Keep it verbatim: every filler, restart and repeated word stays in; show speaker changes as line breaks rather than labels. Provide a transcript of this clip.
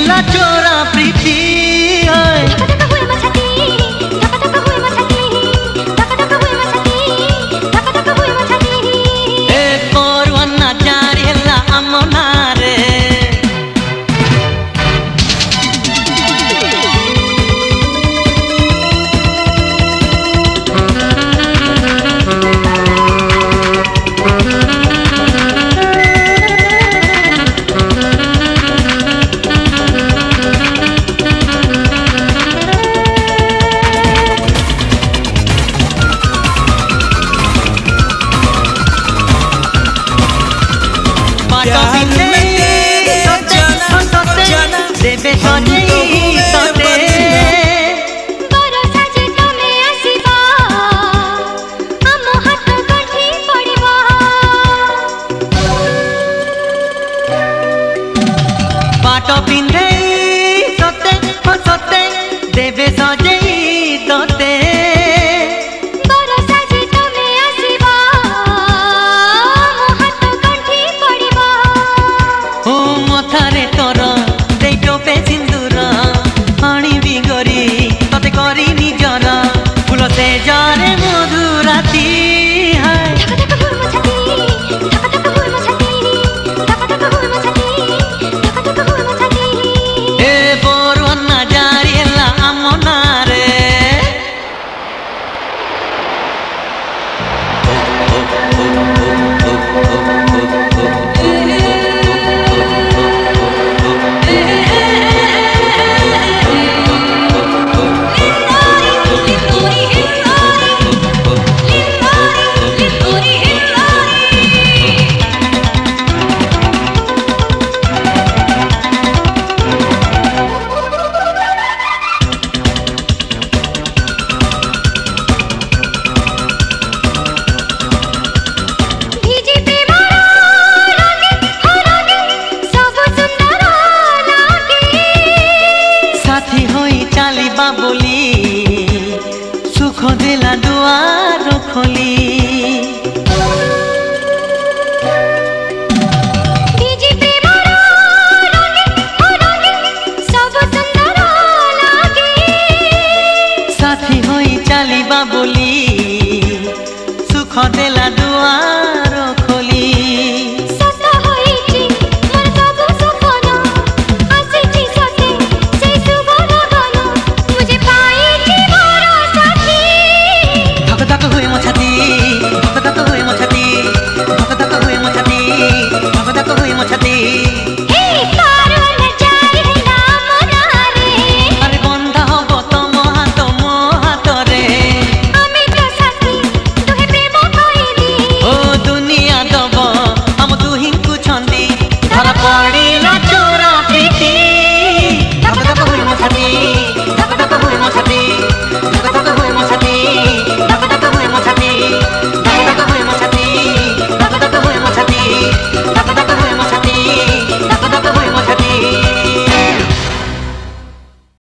ଥିଲା ଚୋରା ପ୍ରୀତି ଏ ପରୱାନା ଜାରି ହେଲା ଆମ ନାଁରେ देवे सजेई तोते
बरसा जे तमे आसीबा हम हाथ गंठी पड़िबा
पाट पिंधे सते हो सते देवे सजेई तोते
बरसा जे तमे आसीबा हम हाथ गंठी पड़िबा
ओ मथारे तोर पे सिंदूर पानी भी गरी तते करी निजर फूल से जारे मधुराती ए बरवाना जारी ହେଲା ଆମ ନାଁରେ चालिबा बोली सुख देला दुआर खोली
बीजी पे मारा लागे हो लागे सब सुंदर लागे
साथी होई चालिबा बोली